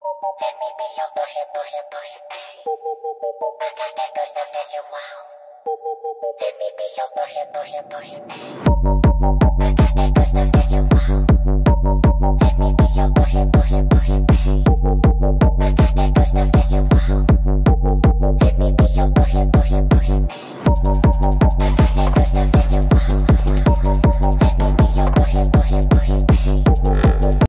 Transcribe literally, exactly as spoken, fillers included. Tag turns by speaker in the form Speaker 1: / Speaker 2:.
Speaker 1: Let me be your pusher, pusher, pusher, ayy. I got that good stuff that you want. Let me be your pusher, pusher, pusher, ayy. I got that good stuff that you want. Let me be your pusher, pusher, pusher, ayy. I got that good stuff that you want. Let me be your pusher, pusher, pusher, ayy.